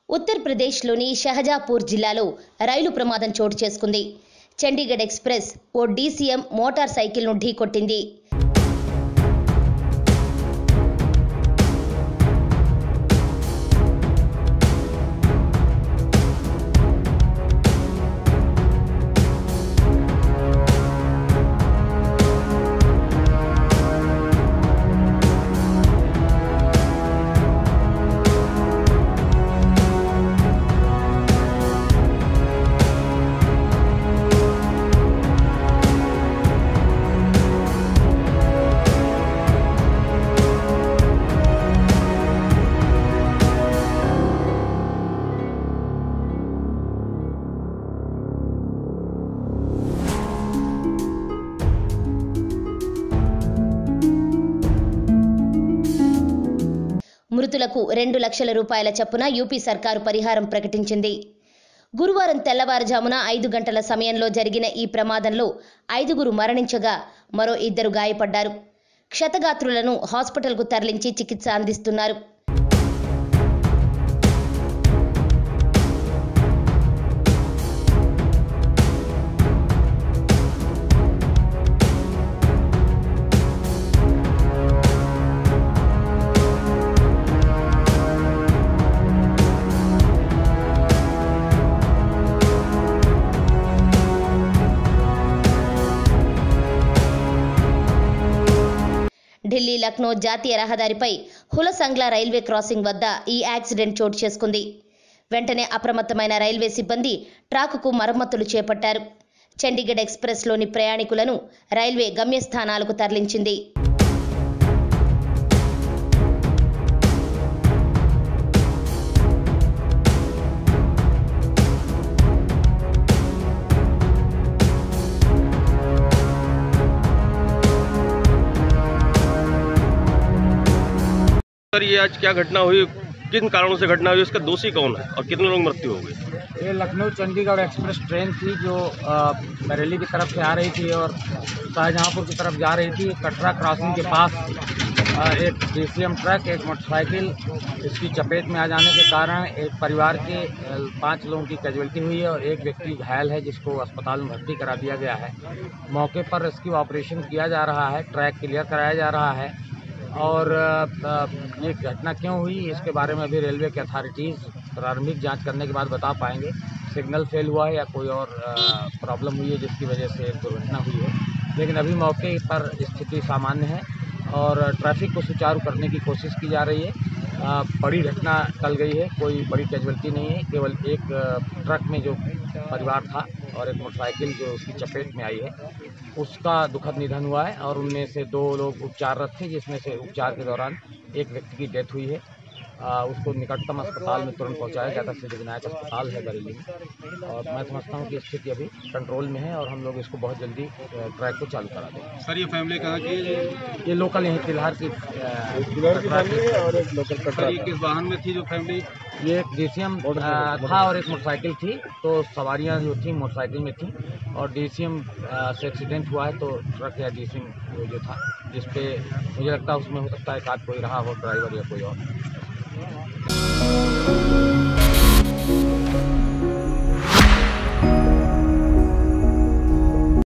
ఉత్తరప్రదేశ్లోని షహజాపూర్ జిల్లాలో రైలు ప్రమాదం చోటు చేసుకుంది. చండీగఢ్ ఎక్స్ప్రెస్ ఓ డీసీఎం మోటార్ సైకిల్ను ఢీకొట్టింది. మృతులకు 2 లక్షల రూపాయల చొప్పున యూపీ సర్కారు పరిహారం ప్రకటించింది. గురువారం తెల్లవారుజామున 5 గంటల సమయంలో జరిగిన ఈ ప్రమాదంలో 5గురు మరణించగా మరో 2 గాయపడ్డారు. క్షతగాత్రులను హాస్పిటల్కు తరలించి చికిత్స అందిస్తున్నారు. ఢిల్లీ లక్నో జాతీయ రహదారిపై హులసంగ్లా రైల్వే క్రాసింగ్ వద్ద ఈ యాక్సిడెంట్ చోటు చేసుకుంది. వెంటనే అప్రమత్తమైన రైల్వే సిబ్బంది ట్రాకుకు మరమ్మతులు చేపట్టారు. చండీగఢ్ ఎక్స్ప్రెస్లోని ప్రయాణికులను రైల్వే గమ్యస్థానాలకు తరలించింది. सर, ये आज क्या घटना हुई, किन कारणों से घटना हुई, उसका दोषी कौन है और कितने लोग मृत्यु हो गई? ये लखनऊ चंडीगढ़ एक्सप्रेस ट्रेन थी जो बरेली की तरफ से आ रही थी और शाहजहांपुर की तरफ जा रही थी। कटरा क्रॉसिंग के पास एक डीसीएम ट्रक, एक मोटरसाइकिल इसकी चपेट में आ जाने के कारण एक परिवार के 5 लोगों की कैजुअल्टी हुई है और एक व्यक्ति घायल है जिसको अस्पताल में भर्ती करा दिया गया है। मौके पर रेस्क्यू ऑपरेशन किया जा रहा है, ट्रैक क्लियर कराया जा रहा है और ये घटना क्यों हुई इसके बारे में अभी रेलवे के अथॉरिटीज़ प्रारंभिक जांच करने के बाद बता पाएंगे। सिग्नल फेल हुआ है या कोई और प्रॉब्लम हुई है जिसकी वजह से दुर्घटना हुई है, लेकिन अभी मौके पर स्थिति सामान्य है और ट्रैफिक को सुचारू करने की कोशिश की जा रही है। बड़ी घटना टल गई है, कोई बड़ी कैजुअल्टी नहीं है, केवल एक ट्रक में जो परिवार था और एक मोटरसाइकिल जो उसकी चपेट में आई है उसका दुखद निधन हुआ है और उनमें से 2 लोग उपचाररत थे, जिसमें से उपचार के दौरान एक व्यक्ति की डेथ हुई है। उसको निकटतम अस्पताल में तुरंत पहुंचाया गया था, सिद्धिविनायक अस्पताल है बरेली में, और मैं समझता हूं कि स्थिति अभी कंट्रोल में है और हम लोग इसको बहुत जल्दी ट्रैक को चालू करा देंगे। सर, ये फैमिली कहाँ की है? ये लोकल यहीं तिलहार की और एक लोकल कटरा। किस वाहन में थी जो फैमिली? ये एक डीसीएम था और एक मोटरसाइकिल थी, तो सवारियां जो थी मोटरसाइकिल में थी और डीसीएम से एक्सीडेंट हुआ है, तो ट्रक या डीसीएम जो था जिसपे मुझे लगता है उसमें हो सकता है कोई रहा हो ड्राइवर या कोई और।